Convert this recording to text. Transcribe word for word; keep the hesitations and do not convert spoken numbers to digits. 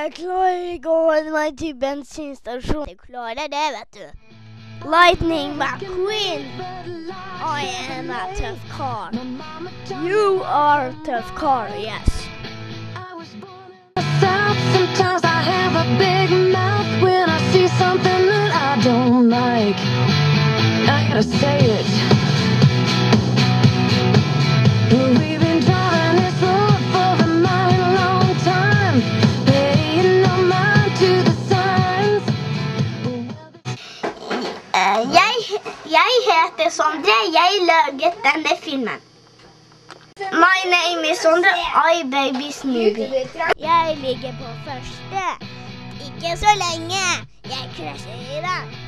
Jeg klarer ikke å holde meg til bensinstasjon. Jeg klarer det, vet du. Lightning McQueen. I am a tough car. You are a tough car, yes. Sometimes I have a big mouth when I see something that I don't like. I gotta say it. We've been driving this road for a mighty long time, paying no mind to the signs. Uh, jeg, jeg heter Sondre. Jeg laget denne filmen. My name is Sondre, I baby Snoopy. Jeg ligger på første. Ikke så lenge. Jeg krasjer i den.